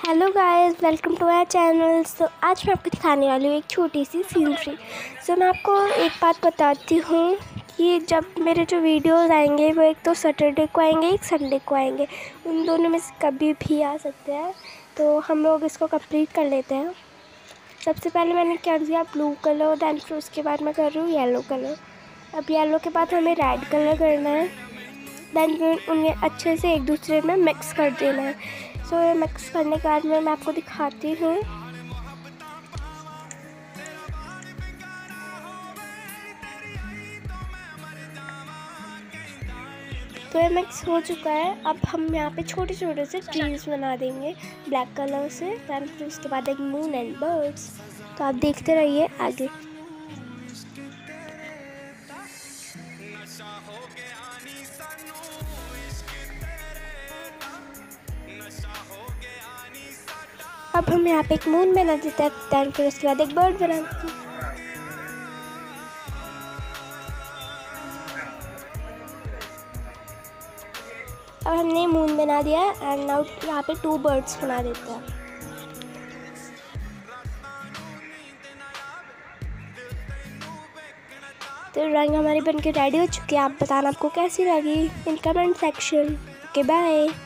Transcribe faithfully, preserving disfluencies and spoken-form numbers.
Hello guys, welcome to our channel. So आज मैं आपको दिखाने वाली हूँ एक छोटी सी सीनरी। सो मैं आपको एक बात बताती हूँ कि जब मेरे जो वीडियोस आएंगे वो एक तो सैटरडे को आएंगे, एक संडे को आएंगे। उन दोनों में से कभी भी आ सकते हैं, तो हम लोग इसको कंप्लीट कर लेते हैं। सबसे पहले मैंने कर दिया ब्लू कलर, दैन फिर उसके बाद मैं कर रही हूँ येलो कलर। अब येलो के बाद हमें रेड कलर करना है, दैन फिर उन्हें अच्छे से एक दूसरे में मिक्स कर देना है। सो ये मिक्स करने के बाद में मैं आपको दिखाती हूँ। तो ये मिक्स हो चुका है। अब हम यहाँ पे छोटे छोटे से ट्रीज बना देंगे ब्लैक कलर से, दैन फिर उसके बाद एक मून एंड बर्ड्स। तो आप देखते रहिए आगे। अब हम यहाँ पे एक मून बना देते हैं, दैन फिर उसके बाद एक बर्ड बना देते हैं। अब हमने मून बना दिया है एंड नाउ यहाँ पे टू बर्ड्स बना देते हैं। तो ड्राइंग हमारी बनके रेडी हो चुकी है। आप बताना आपको कैसी लगी in comment section. Okay bye.